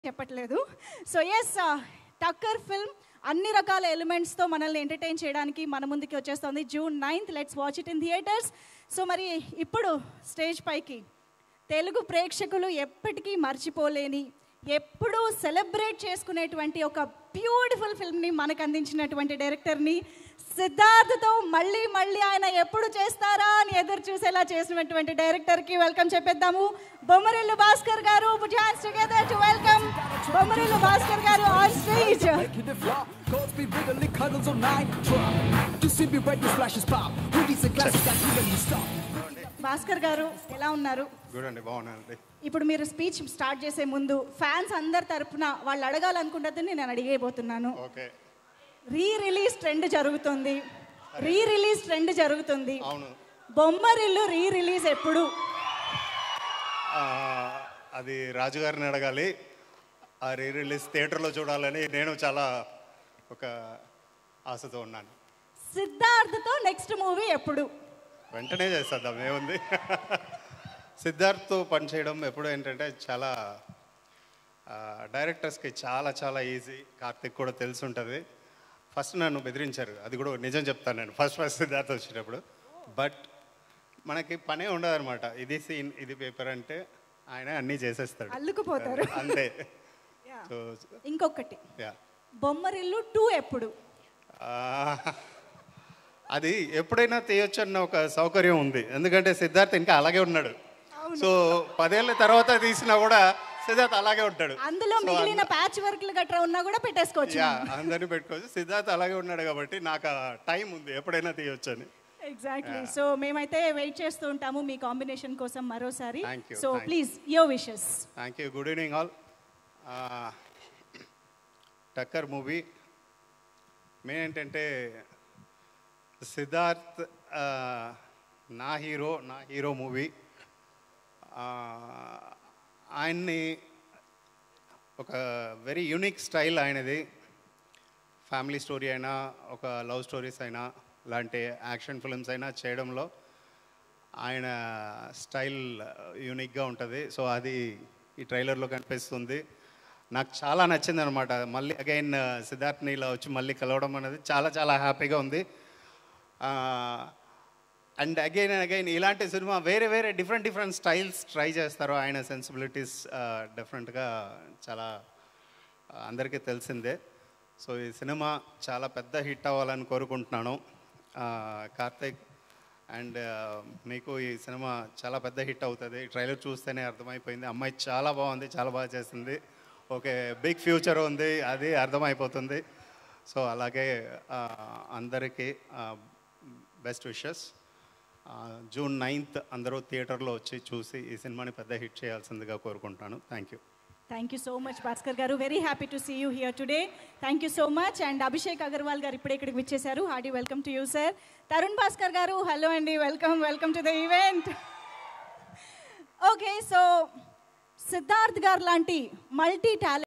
చెప్పట్లేదు. So yes, టక్కర్ film అన్ని రకాల ఎలిమెంట్స్తో మనల్ని ఎంటర్టైన్ చేయడానికి మన ముందుకి వచ్చేస్తుంది June 9th. Let's watch it in theatres. సో మరి ఇప్పుడు స్టేజ్ పైకి తెలుగు ప్రేక్షకులు ఎప్పటికీ మర్చిపోలేని, ఎప్పుడూ సెలబ్రేట్ చేసుకునేటువంటి ఒక బ్యూటిఫుల్ ఫిల్మ్ని మనకు అందించినటువంటి డైరెక్టర్ని సిద్ధార్థతో మళ్ళీ మళ్ళీ ఆయన ఎప్పుడు చేస్తారా అని ఎదురు చూసేలా చేసినటువంటి డైరెక్టర్కి వెల్కమ్ చెప్పేద్దాము. బొమ్మరిల్లు భాస్కర్ గారు, put your hands together to welcome Bommarillu Bhaskar గారు ఆన్ స్టేజ్. భాస్కర్ గారు ఎలా ఉన్నారు? ఇప్పుడు మీరు స్పీచ్ స్టార్ట్ చేసే ముందు ఫ్యాన్స్ అందరి తరపున వాళ్ళు అడగాలనుకుంటుంది నేను అడిగేయబోతున్నాను. రీ రిలీజ్ ట్రెండ్ జరుగుతుంది. బొమ్మరిల్లు రీ రిలీజ్ ఎప్పుడు? అది రాజుగారిని అడగాలి. ఆ రీ రిలీజ్ థియేటర్లో చూడాలని నేను చాలా ఒక ఆశతో ఉన్నాను. సిద్ధార్థతో నెక్స్ట్ మూవీ ఎప్పుడు? వెంటనే చేసేద్దాం, ఏముంది. సిద్ధార్థ్తో పనిచేయడం ఎప్పుడు ఏంటంటే చాలా డైరెక్టర్స్కి చాలా చాలా ఈజీ. కార్తిక్ కూడా తెలిసి ఉంటుంది. ఫస్ట్ నన్ను బెదిరించారు, అది కూడా నిజం చెప్తాను నేను. ఫస్ట్ సిద్ధార్థ్ వచ్చినప్పుడు బట్ మనకి పనే ఉండదు అనమాట. ఇది సీన్, ఇది పేపర్ అంటే ఆయన అన్నీ చేసేస్తాడు, అల్లుకుపోతారు అంతే. సో ఇంకొకటి, బొమ్మరిల్లు 2 ఎప్పుడు? అది ఎప్పుడైనా తీయొచ్చు అన్న ఒక సౌకర్యం ఉంది, ఎందుకంటే సిద్ధార్థ్ ఇంకా అలాగే ఉన్నాడు. సో 10 ఏళ్ళ తర్వాత తీసినా కూడా సిద్ధార్థ్ అలాగే ఉంటాడు. అందులో మిగిలిన ప్యాచ్ వర్క్లు గట్రా ఉన్నా కూడా పెట్టేసుకోవచ్చు, అందరినీ పెట్టుకోవచ్చు. సిద్ధార్థ్ అలాగే ఉన్నాడు కాబట్టి నాకు టైం ఉంది, ఎప్పుడైనా తీయొచ్చు అని. ఎగ్జాక్ట్లీ. సో మేమైతే వెయిట్ చేస్తూ ఉంటాము మీ కాంబినేషన్ కోసం మరోసారి. Thank you. So please your wishes. Thank you. Good evening all. Takkar movie main ఏంటంటే సిద్ధార్థ్ నా హీరో మూవీ. ఆయన్ని ఒక వెరీ యూనిక్ స్టైల్ ఆయనది. ఫ్యామిలీ స్టోరీ అయినా, ఒక లవ్ స్టోరీస్ అయినా, లాంటి యాక్షన్ ఫిల్మ్స్ అయినా చేయడంలో ఆయన స్టైల్ యూనిక్గా ఉంటుంది. సో అది ఈ ట్రైలర్లో కనిపిస్తుంది. నాకు చాలా నచ్చింది అనమాట. మళ్ళీ అగైన్ సిద్ధార్థ్ని ఇలా వచ్చి మళ్ళీ కలవడం అనేది చాలా చాలా హ్యాపీగా ఉంది. అండ్ అగైన్ ఇలాంటి సినిమా వేరే డిఫరెంట్ స్టైల్స్ ట్రై చేస్తారు. ఆయన సెన్సిబిలిటీస్ డిఫరెంట్గా చాలా అందరికీ తెలిసిందే. సో ఈ సినిమా చాలా పెద్ద హిట్ అవ్వాలని కోరుకుంటున్నాను. కార్తిక్ అండ్ మీకు ఈ సినిమా చాలా పెద్ద హిట్ అవుతుంది. ట్రైలర్ చూస్తేనే అర్థమైపోయింది. అమ్మాయి చాలా బాగుంది, చాలా బాగా చేసింది. ఓకే, బిగ్ ఫ్యూచర్ ఉంది, అది అర్థమైపోతుంది. సో అలాగే అందరికీ బెస్ట్ విషెస్. June 9th అందరూ థియేటర్లో వచ్చి చూసి ఈ సినిమాని పెద్ద హిట్ చేయాల్సిందిగా కోరుకుంటున్నాను. Thank you so much Bhaskar garu. Very happy to see you here today. Thank you so much. And Abhishek Agarwal garu ఇప్పుడే ఇక్కడికి విచ్చేశారు. Hearty welcome to you sir. Tarun Bhaskar garu, hello అండి, welcome to the event. Okay, so Siddharth garu లాంటి మల్టీ టాలెంట్